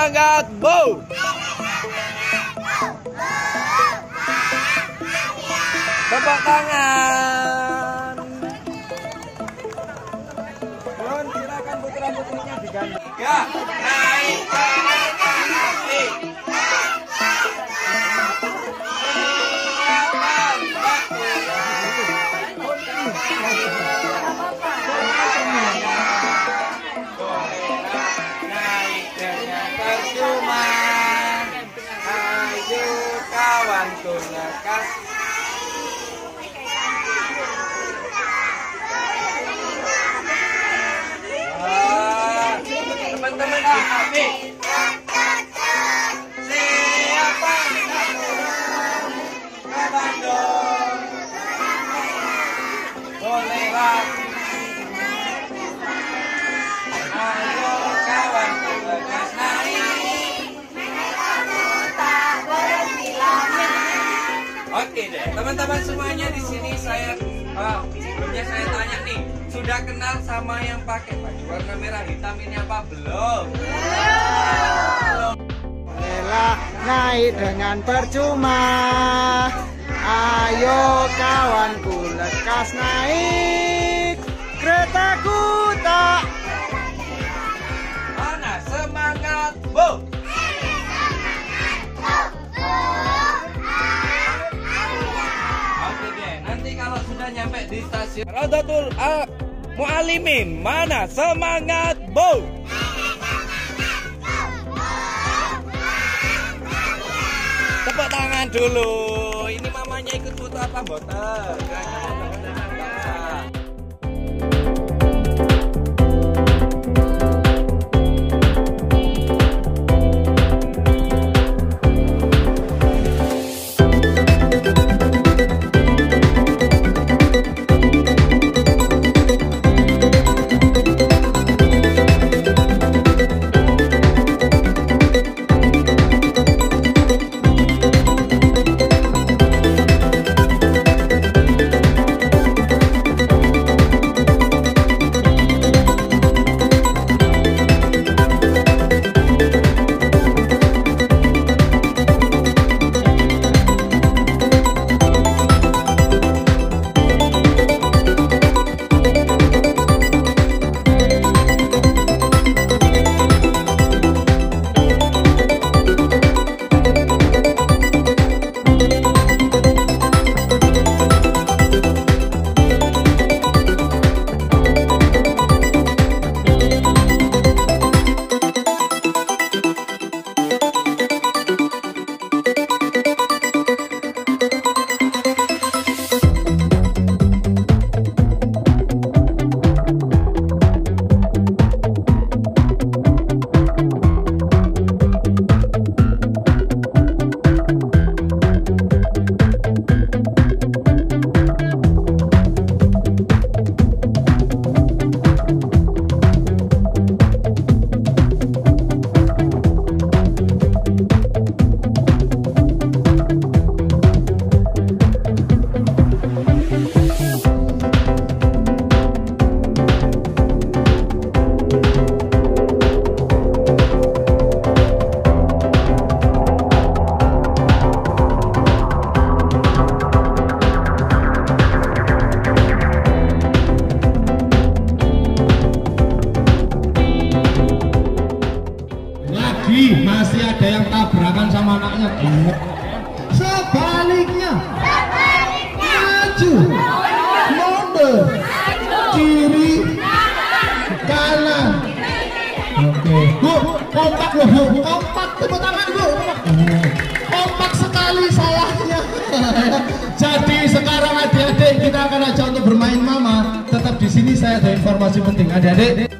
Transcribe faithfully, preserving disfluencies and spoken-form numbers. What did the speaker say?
semangat, Bu. Tepuk tangan. Bun, silakan putra-putrinya diganti. Ya, naik naik. Kawanku lekas. Ah, teman-teman di kami. Siapa ke Bandung? Bolehlah. Ayo kawanku lekas naik. Oke deh, teman-teman semuanya di sini saya uh, sebelumnya saya tanya nih, sudah kenal sama yang pakai baju warna merah hitam ini apa belum? Belum. Bolehlah naik dengan percuma. Ayo kawanku lekas naik. Keretaku tak. Mana semangat, Bu? Kalau sudah nyampe di stasiun Rodotul uh, Mualimin, mana semangat, Bu? Tepuk tangan dulu. Ini mamanya ikut foto apa, Boten? Masih ada yang tabrakan sama anaknya. Sebaliknya, maju, mundur, kiri, kanan. Oke, Bu, kompak loh, Bu, kompak, tepuk tangan Bu. Kompak sekali salahnya. Jadi sekarang adik-adik kita akan ajak untuk bermain mama. Tetap di sini saya ada informasi penting, adik-adik.